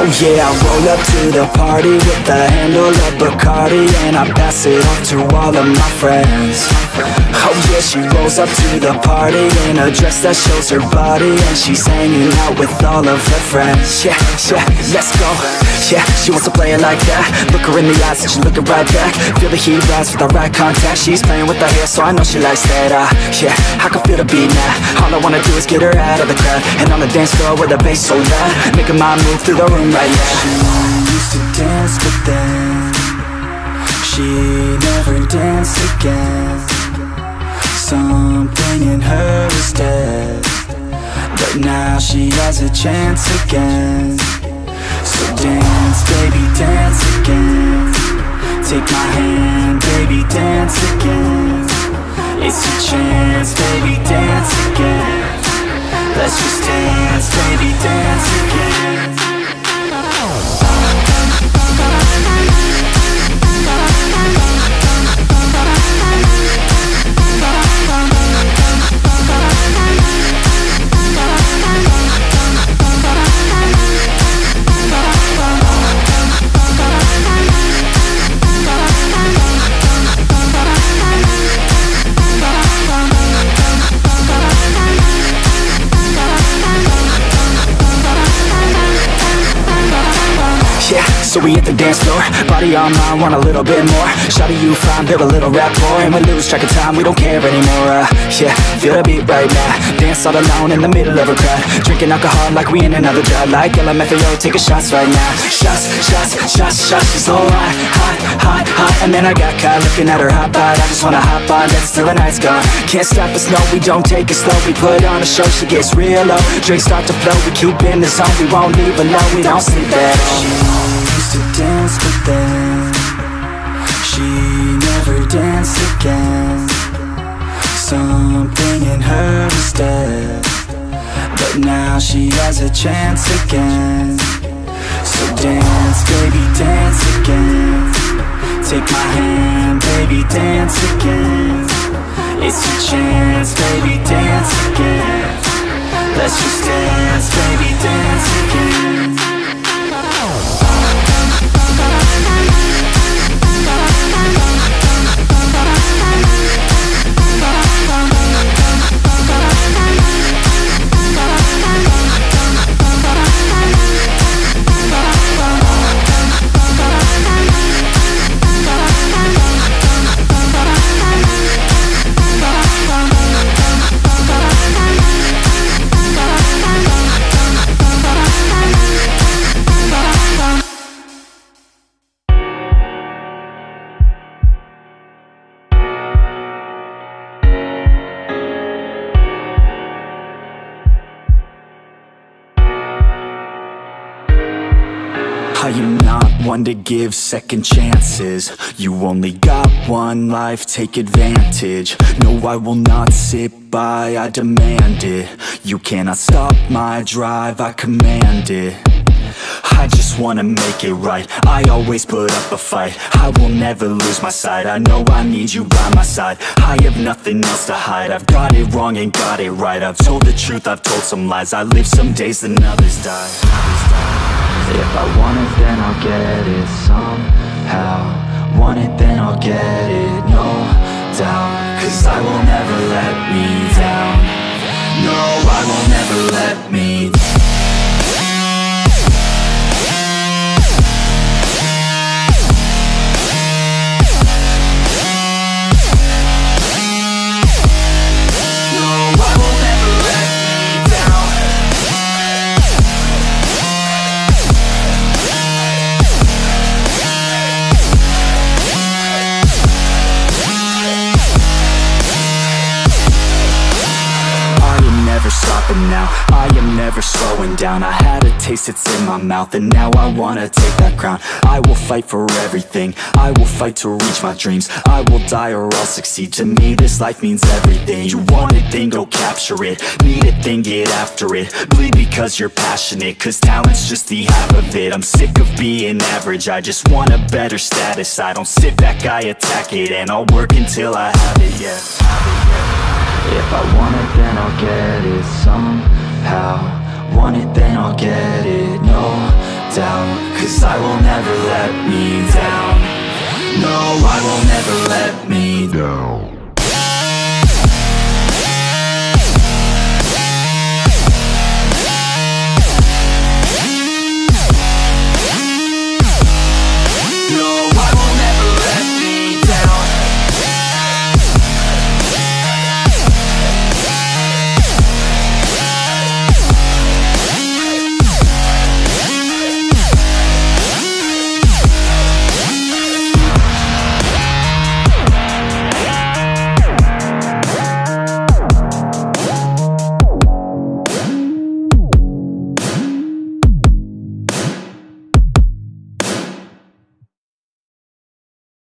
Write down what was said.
Oh yeah, I roll up to the party with a handle of Bacardi, and I pass it off to all of my friends. Oh yeah, she rolls up to the party in a dress that shows her body, and she's hanging out with all of her friends. Yeah, yeah, let's go. Yeah, she wants to play it like that. Look her in the eyes and she's looking right back. Feel the heat rise with the right contact. She's playing with her hair, so I know she likes that. Yeah, I can feel the beat now. All I wanna do is get her out of the crowd, and on the dance floor with the bass so loud, making my move through the room right now. She used to dance, but then she never danced again. Something in her is dead, but now she has a chance again. So dance, baby, dance again. Take my hand, baby, dance again. It's your chance, baby, dance again. Let's just dance, baby, dance again. So we hit the dance floor, body on mine, want a little bit more. Shawty, you fine, build a little rapport, and we lose track of time, we don't care anymore. Yeah, feel the beat right now. Dance all alone in the middle of a crowd, drinking alcohol like we in another drought. Like LMFAO, taking shots right now. Shots, shots, shots, shots. She's so hot, hot, hot, hot. And then I got caught looking at her hot bod. I just wanna hop on, dance till the night's gone. Can't stop us, no, we don't take it slow. We put on a show, she gets real low. Drinks start to flow, we keep in the zone. We won't leave alone, we don't sleep at all. To dance, but then she never danced again. Something in her is dead, but now she has a chance again. So dance, baby, dance again. Take my hand, baby, dance again. It's your chance, baby, dance again. Let's just dance, baby, dance again. I am not one to give second chances. You only got one life, take advantage. No, I will not sit by, I demand it. You cannot stop my drive, I command it. I just wanna make it right, I always put up a fight. I will never lose my sight, I know I need you by my side. I have nothing else to hide, I've got it wrong and got it right. I've told the truth, I've told some lies. I live some days and others die. If I want it, then I'll get it somehow. Want it, then I'll get it, no doubt. Cause I will never let me down. No, I will never let me down. Stopping now, I am never slowing down. I had a taste, it's in my mouth, and now I wanna take that crown. I will fight for everything, I will fight to reach my dreams. I will die or I'll succeed, to me this life means everything. You want it, then go capture it. Need it, then get after it. Bleed because you're passionate, cause talent's just the half of it. I'm sick of being average, I just want a better status. I don't sit back, I attack it, and I'll work until I have it, yeah. If I want it, then I'll get it somehow. Want it, then I'll get it, no doubt, 'cause I will never let me down. No, I will never let me down.